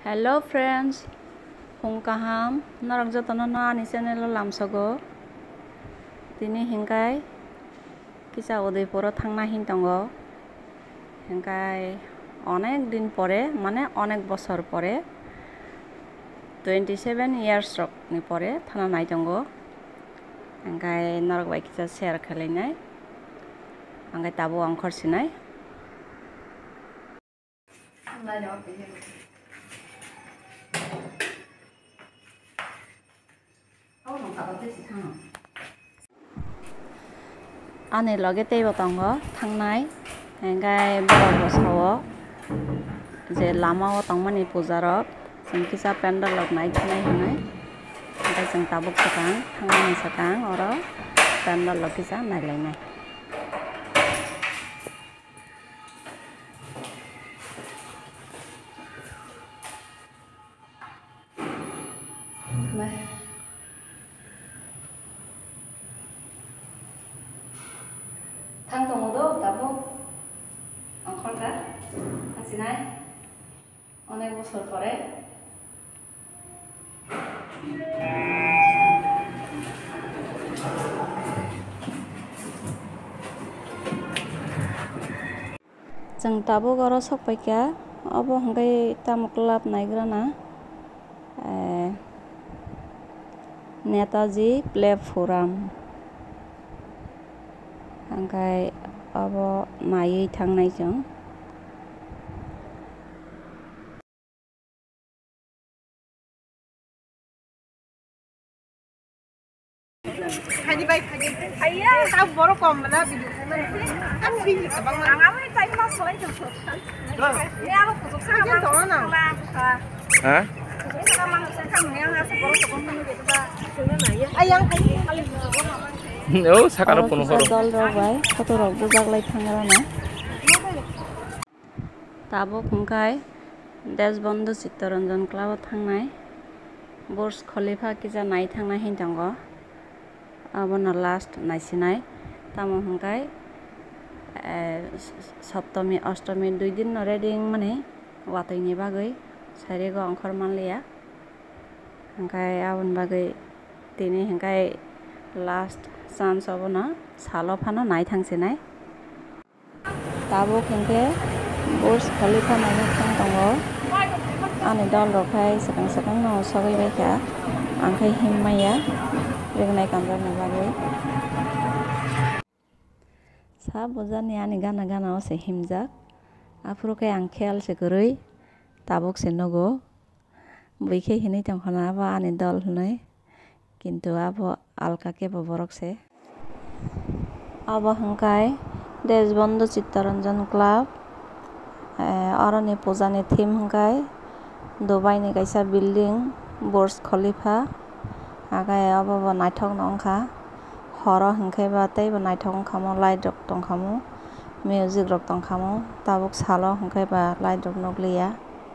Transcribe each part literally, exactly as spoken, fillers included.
Hello friends, hongkaham narok jotono no ani channel o lamsago. Tini hingkai kisa Udaipuro thangna hintongo. Hingkai onek din pore mane onek bosor pore twenty-seven years rok ni pore thana naitongo. Hingkai narok bai kisa share khalinai. Hingkai tabo angkhor sinai. Ani loge teibo tongo thangnai hingkai borok bo sawo je lama o tongmani puja rok jeng kisa pandal rok naithunai hinai hingkai jeng tabuk sakang thangnani sakang oro pandal rok kisa nailainai. Thang tongodo tabuk angkhorka hasinai onek bosor pore jeng tabuk oro sokpaika obo hingkai tamuk lab naigrana Netaji platform hingkai abo naiui thangnai jeng. Haji baik haji. Ayah, tahu baru kom mana video kan video bang. Angam ini saya mau soal itu. Ya aku kusuk sama sama. Hah? Kusuk sama saya kamu yang ngasih baru kom mana gitu ba. Ayang kali Oh, sakaro puno horo. Dol rok bai photo rok bujaglai thangrana. Tabuk hingkai Deshbandhu Chittaranjan club o thangnai Burj Khalifa kisa nai thangnai hintongo. Abono last naisinai tamo hingkai Saptami Ashtami dui din no reading mani watoi ni bagui sarego angkhor manliya hingkai abon bagui tini hingkai last chance abono salo phano nai thangsinai. Tabuk hingke Burj Khalifa nai thangtongo ani dol rok hai sakang sakang no sogoi baika angkai himmaya regnai kanjarni bagui sa bojani ani gana gana o se himjak afuru kai ang khel se goroi tabuk se nogo buikhe hinui tongkhana abo ani dol hnoi kintu abo alka ke bo borok se abo hingkai Deshbandhu Chittaranjan club oroni pujani theme hingkai Dubai ni kaisa building Burj Khalifa agai abo bo naithok nongkha horo hingkai ba teibo naithok wngkhamo light rok tongkhamo music rok tongkhamo tabuk salo hingkai ba light rok nukliya.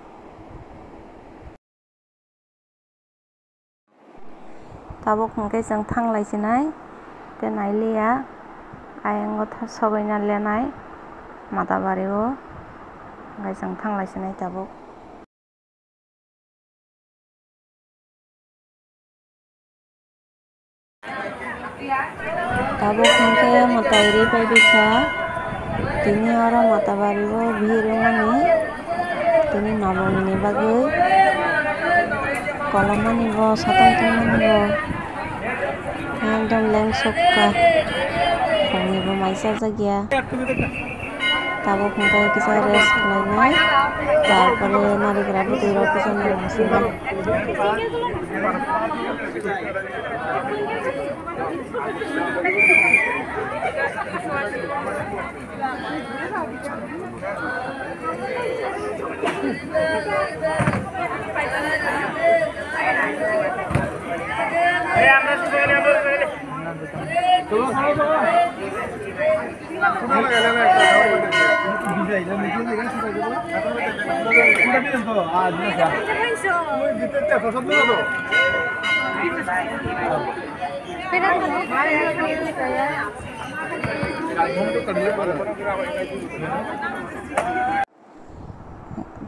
Tabuk hingkai jeng thanglaisinai te nailiya ayango sogoina lenai matabari o hingkai jeng thanglaisinai tabuk. Tabuk hingkai matairi pai bisa tini oro matabari o bhirmani tini nabami ni bagui kolomani bo satang tongmani bo ekdom lengsokka khongni bo maisa jagya tabuk hingkai kisa rest khlainai tarpore narikra butui rok kisa nangsinai.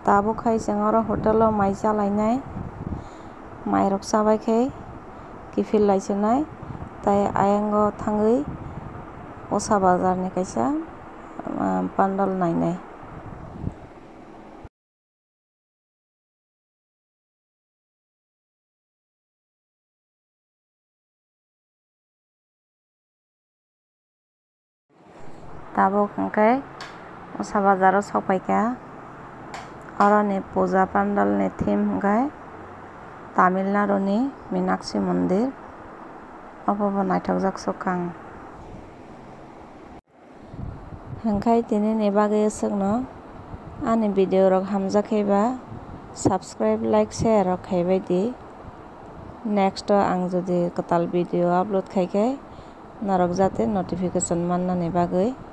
Tabo khai sengoro hotel o mai chalainai mai rok sabai khai kifil laisunai tai ayango thangui Osa bazar ni kaisa pandal nainai. Tabo hingkai Osa bazar o sopaika oro ni puja pandal ni theme hingkai Tamil Nadu ni Meenakshi Mandir obo bo naithokjak sokang. Hingkai tini ni bagui swkno ani video rok hamjakhaiba subscribe like share rok khaibai di next o ang jodi kotal video upload khaikhai norok jate notification mannani bagui